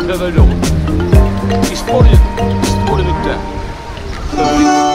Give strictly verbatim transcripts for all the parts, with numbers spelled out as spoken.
trabalhou. Isto demora, isto demora muito tempo.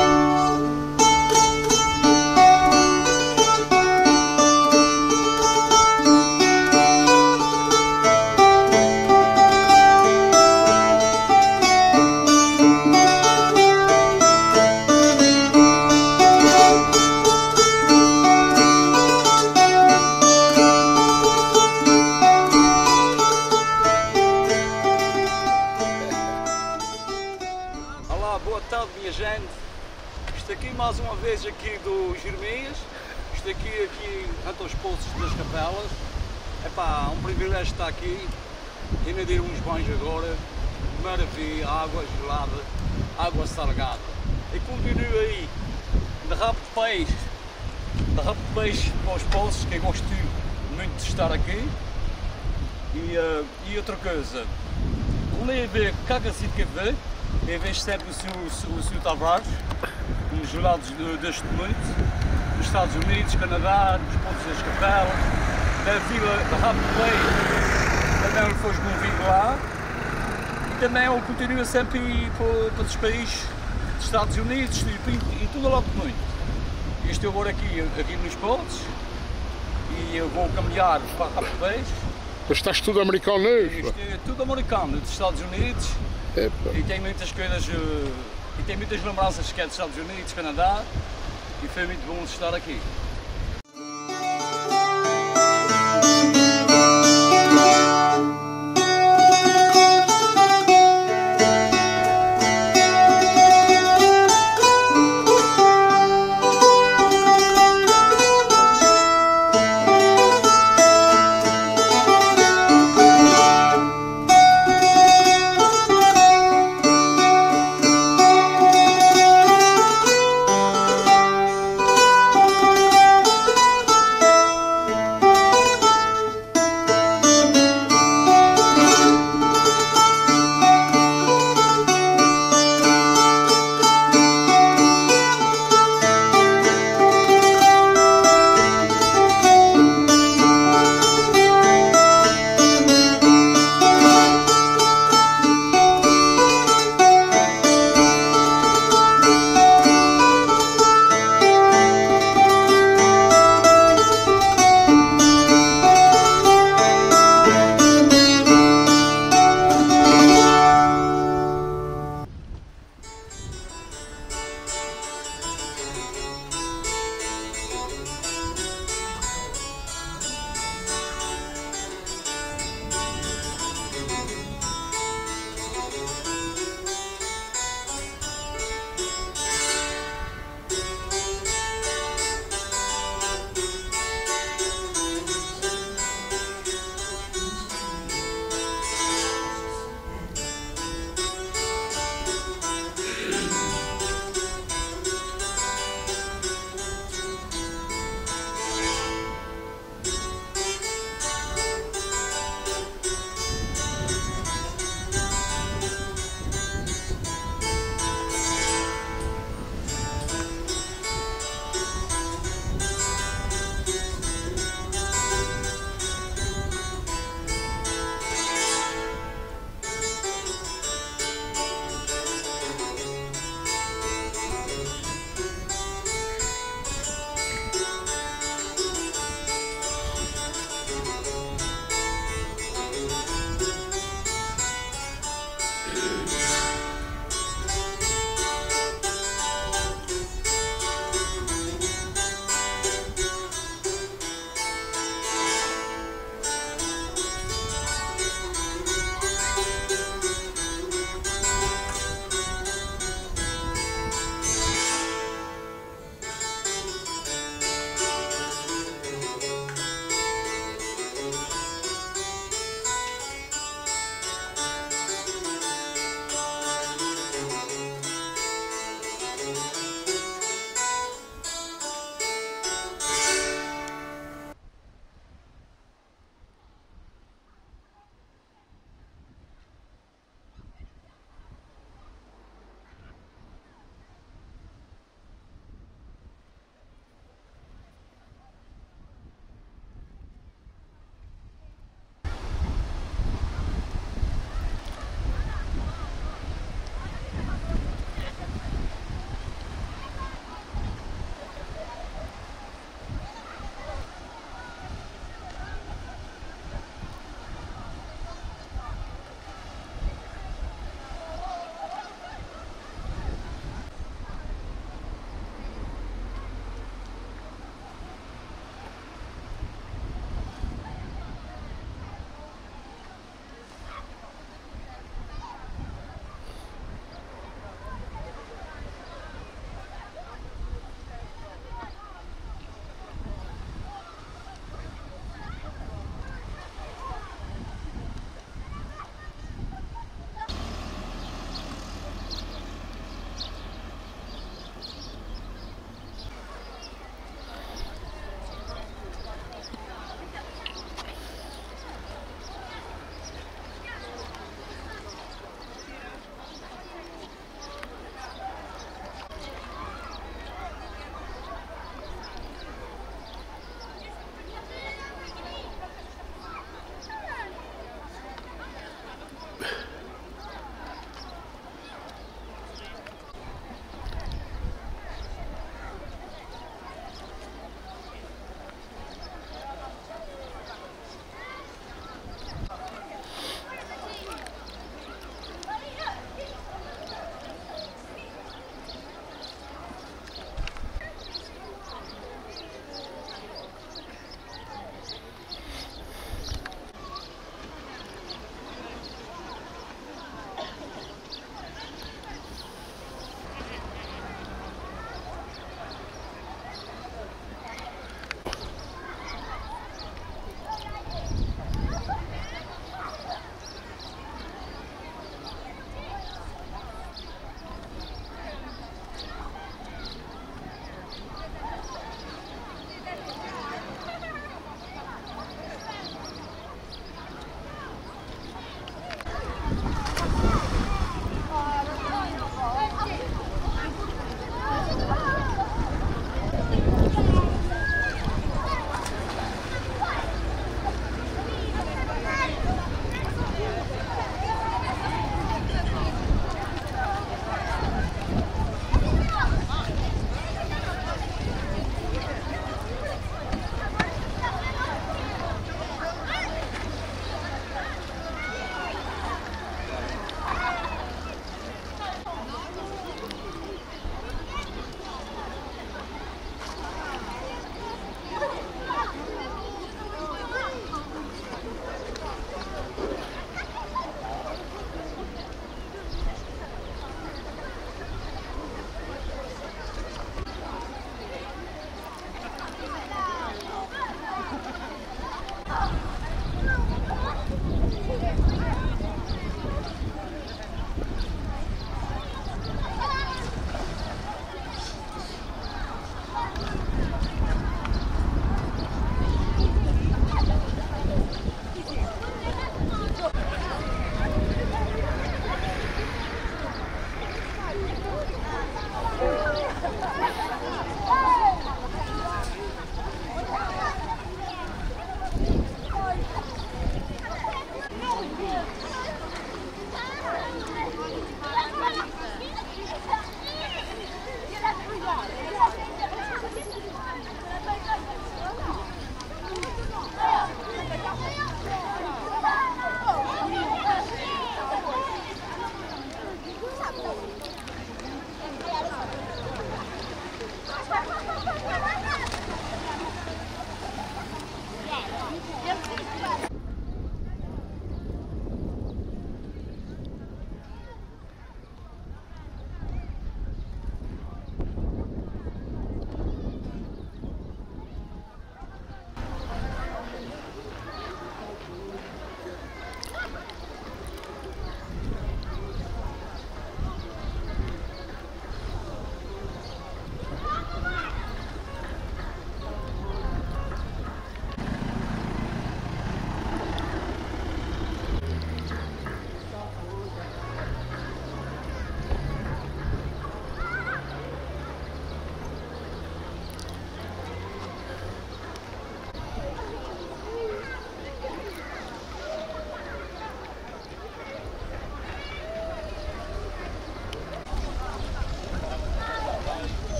Olá, boa tarde minha gente. Estou aqui mais uma vez aqui do Jeremias. Estou aqui, aqui ante os poços das Capelas. Epá, é um privilégio estar aqui. Ainda dei uns banhos agora. Maravilha, água gelada, água salgada. E continuo aí, de rabo de peixe, de rabo de peixe para os poços, que eu gosto muito de estar aqui. E, uh, e outra coisa, leve caga-se de café. Eu vejo sempre o senhor, o senhor Tavares, nos gelados deste noite, nos Estados Unidos, Canadá, nos pontos das Capelas, na vila de Rabo de Peixe, também ele foi esmovido lá. E também ele continua sempre a ir para, para os países dos Estados Unidos e, e tudo lá de muito. Eu estou agora aqui, aqui nos pontos e eu vou caminhar para Rabo de Peixe. Mas estás tudo americano, não é? Isto é tudo americano, dos Estados Unidos. Epa. E tem muitas coisas, e tem muitas lembranças que é dos Estados Unidos, Canadá, e foi muito bom estar aqui.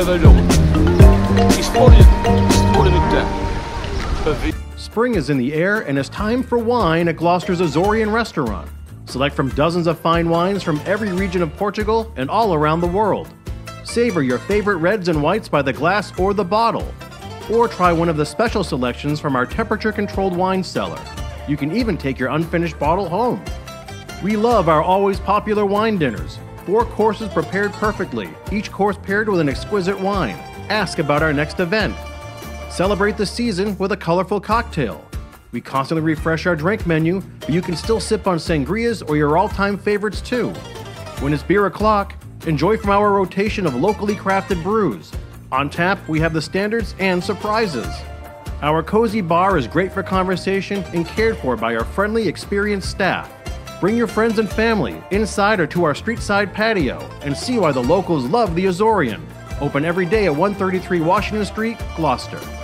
trabalhou. Isto pode, isto pode muito tempo. Para ver. Spring is in the air and it's time for wine at Gloucester's Azorian restaurant. Select from dozens of fine wines from every region of Portugal and all around the world. Savor your favorite reds and whites by the glass or the bottle. Or try one of the special selections from our temperature-controlled wine cellar. You can even take your unfinished bottle home. We love our always popular wine dinners. Four courses prepared perfectly, each course paired with an exquisite wine. Ask about our next event. Celebrate the season with a colorful cocktail. We constantly refresh our drink menu, but you can still sip on sangrias or your all-time favorites too. When it's beer o'clock, enjoy from our rotation of locally crafted brews. On tap, we have the standards and surprises. Our cozy bar is great for conversation and cared for by our friendly, experienced staff. Bring your friends and family inside or to our street-side patio and see why the locals love the Azorian. Open every day at one thirty-three Washington Street, Gloucester.